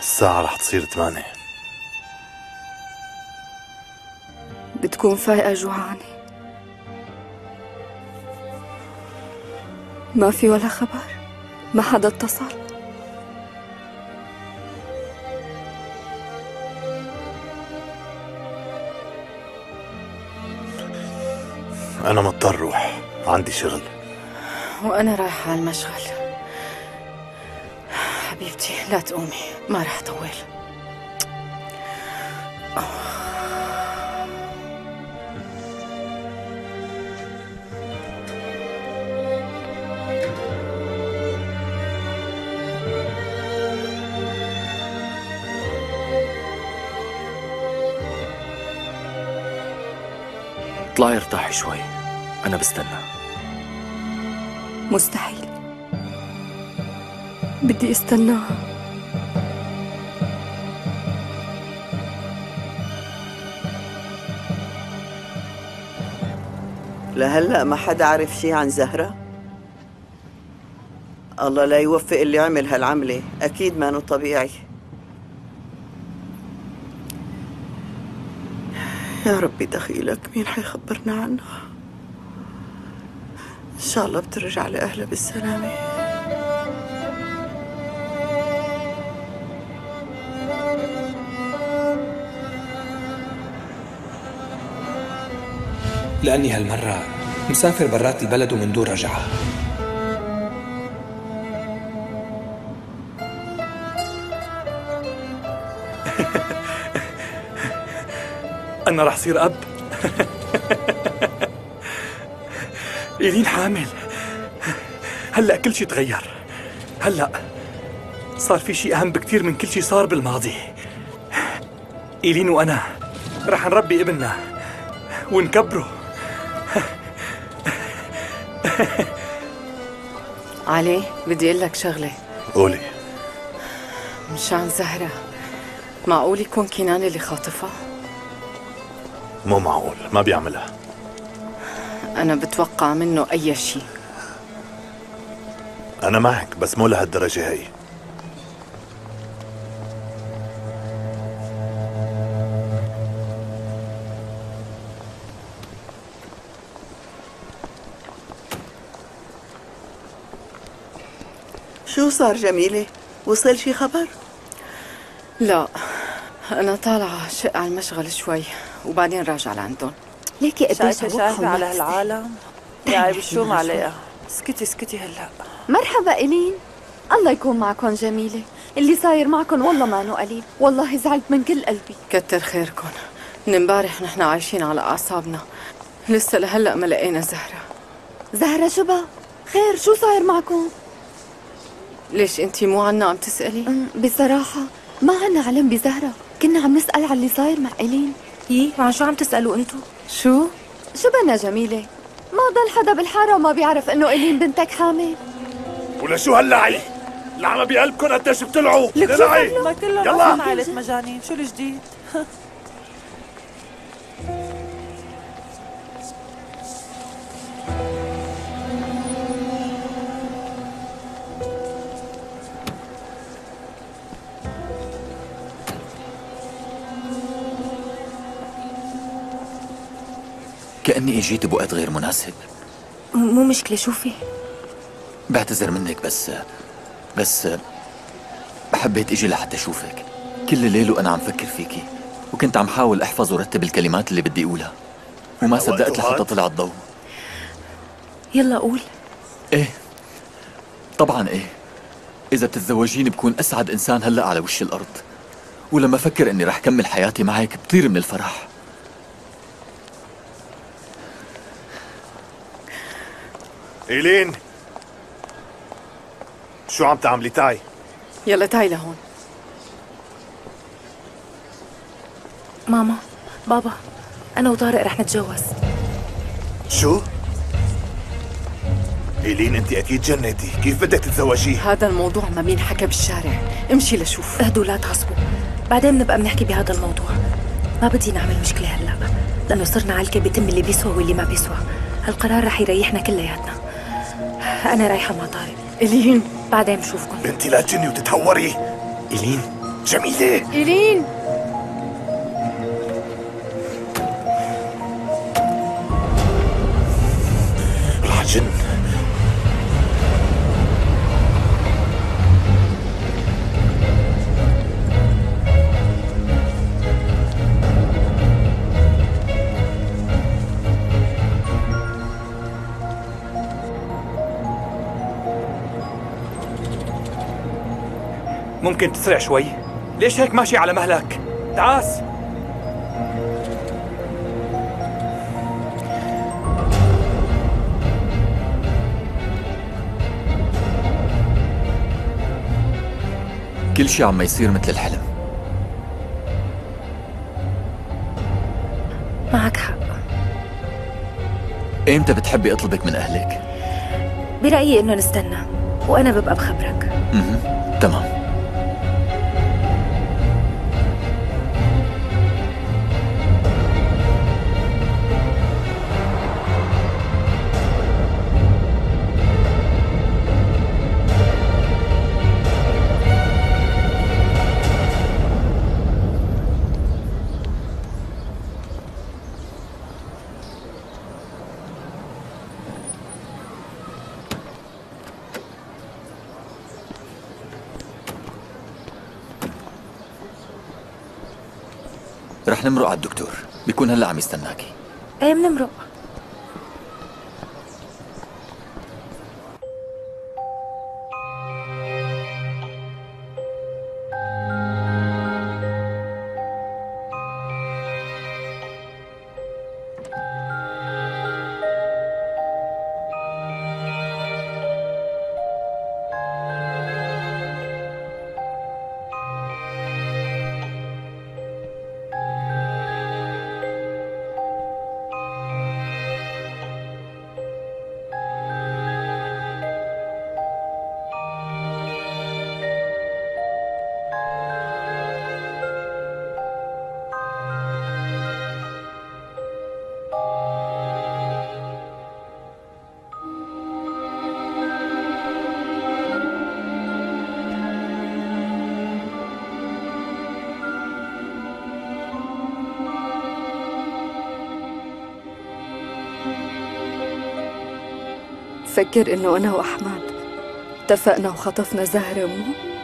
الساعة رح تصير 8. بتكون فايقة جوعانة. ما في ولا خبر؟ ما حدا اتصل؟ أنا مضطر روح، عندي شغل. وأنا رايحة على المشغل. حبيبتي لا تقومي، ما رح طول. اطلعي ارتاحي شوي، أنا بستنى. مستحيل، بدي استناها. لهلأ ما حدا عرف شي عن زهرة؟ الله لا يوفق اللي عمل هالعملة، أكيد ما طبيعي. يا ربي دخيلك، مين حيخبرنا عنها؟ إن شاء الله بترجع لأهلها بالسلامة. لأني هالمرة مسافر برات البلد ومن دون رجعة. أنا رح صير أب. إيلين حامل. هلأ كل شي تغير. هلأ صار في شي أهم بكتير من كل شي صار بالماضي. إيلين وأنا رح نربي ابننا ونكبره. علي بدي اقول لك شغله. قولي. مشان زهرة، معقول يكون كنان اللي خاطفها؟ مو معقول، ما بيعملها. أنا بتوقع منه أي شيء. أنا معك بس مو لهالدرجة هي. شو صار جميلة؟ وصل شي خبر؟ لا، أنا طالعة شق على المشغل شوي وبعدين راجعة لعندهم. ليكي قديش شايفة على هالعالم؟ يا عيب شو معلقة؟ اسكتي هلا. مرحبا إلين، الله يكون معكم جميلة. اللي صاير معكم والله ما نو قليل، والله زعلت من كل قلبي. كتر خيركم. من امبارح نحن عايشين على أعصابنا، لسه لهلأ ما لقينا زهرة. زهرة شو بقى؟ خير شو صاير معكم؟ ليش انتي مو عنا عم تسألي؟ بصراحة ما عنا علم بزهرة، كنا عم نسأل على اللي صاير مع إلين. عن شو عم تسألوا انتو؟ شو بنا جميلة؟ ما ضل حدا بالحارة وما بيعرف انه إلين بنتك حامل. ولا شو هاللعي؟ العمى بقلبكم قديش بتلعوا؟ لعي ما كلهم يلا عائلة مجانين، شو الجديد؟ كأني اجيت بوقت غير مناسب. مو مشكلة، شوفي بعتذر منك بس حبيت اجي لحتى اشوفك. كل ليل وانا عم فكر فيكي، وكنت عم حاول احفظ ورتب الكلمات اللي بدي اقولها، وما صدقت لحتى طلع الضوء. يلا قول. ايه طبعا ايه، اذا بتتزوجيني بكون اسعد انسان هلأ على وش الارض، ولما افكر اني رح كمل حياتي معك بطير من الفرح. إيلين شو عم تعملي؟ تعي يلا تعي لهون. ماما، بابا، أنا وطارق رح نتجوز. شو؟ إيلين انت اكيد جنيتي، كيف بدك تتزوجيه؟ هذا الموضوع ما بينحكى بالشارع، امشي لشوف. اهدوا لا تعصبوا، بعدين نبقى بنحكي بهذا الموضوع. ما بدي نعمل مشكلة هلا، لأنه صرنا عالكة بيتم اللي بيسوى واللي ما بيسوى. هالقرار رح يريحنا كلياتنا. أنا رايحة مع طارق. إلين بعدين بشوفكم. بنتي لا تجني وتتهوري. إيلين جميلة. إيلين. راح جن. ممكن تسرع شوي؟ ليش هيك ماشي على مهلك؟ تعاس. كل شي عم يصير مثل الحلم. معك حق. ايمتى بتحبي اطلبك من اهلك؟ برأيي انه نستنى وانا ببقى بخبرك. تمام. رح نمرق على الدكتور، بيكون هلا عم يستناكي. ايه بنمرق. فكر إنه أنا وأحمد اتفقنا وخطفنا زهرة مو؟